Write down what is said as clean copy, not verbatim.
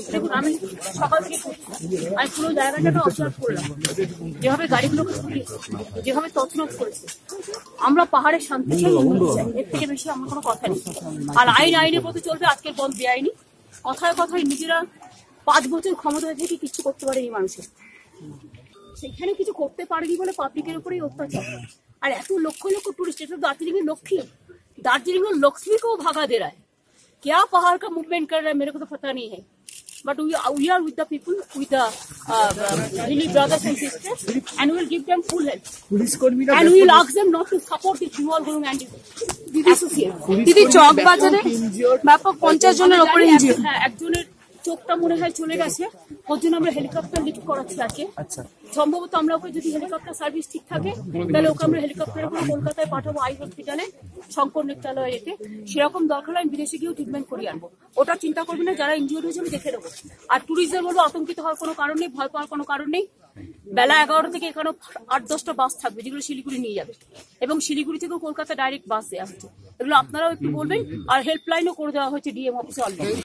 দেখুন, আমি সকাল থেকে আমি পুরো জায়গাটাকে অবজার্ভ করলাম, যেভাবে গাড়িগুলোকে ঘুরিয়েছে, যেভাবে তছনছ করেছে। আমরা পাহাড়ের শান্তি চাই, উন্নতি চাই, এর থেকে বেশি আমার কোনো কথা নেই। আর আইনের পথে চলবে। আজকের বন্ধ বেআইনি, কথায় কথায় নিজেরা 5 বছর ক্ষমতায় থেকে কিছু করতে পারেনি মানুষের, সেখানে কিছু করতে পারেনি বলে পাবলিকের উপরেই অত্যাচার। আর এত লক্ষ লক্ষ টুরিস্ট, এটা দার্জিলিং এর লক্ষ্মী, दार्जिलिंग में लक्ष्मी को भगा दे रहा है। क्या पहाड़ का मूवमेंट कर रहा है मेरे को तो पता नहीं है, but we are with the people, with the really brothers and sisters, and we will give them full help, and we will ask them not to support the Bengal Gurung and দিদি চক বাজারে ব্যাপক 50 জনের উপরে injure. হ্যাঁ, একজনের চোখটা মনে হয় চলে গেছে, ওর জন্য আমরা হেলিকপ্টার লিফট করাচ্ছি আজকে। সম্ভবত আমরা ওকে, যদি হেলিকপ্টার সার্ভিস ঠিক থাকে, তাহলে ওকে আমরা হেলিকপ্টারে করে কলকাতায় পাঠাবো, আই হসপিটালে, শঙ্কর নেত্রালয়। এতে সেরকম দরকার হয় বিদেশে গিয়েও ট্রিটমেন্ট করিয়ে আনবো, ওটা চিন্তা করবি না। যারা ইনজিওর হয়েছে আমি দেখে দেবো। আর ট্যুরিস্টদের বলবো আতঙ্কিত হওয়ার কোনো কারণ নেই, ভয় পাওয়ার কোনো কারণ নেই। বেলা 11টা থেকে এখানে 8-10টা বাস থাকবে, যেগুলো শিলিগুড়ি নিয়ে যাবে, এবং শিলিগুড়ি থেকেও কলকাতা ডাইরেক্ট বাসে আসছে। এগুলো আপনারাও একটু বলবেন। আর হেল্পলাইনও করে দেওয়া হয়েছে ডিএম অফিসে অলরেডি।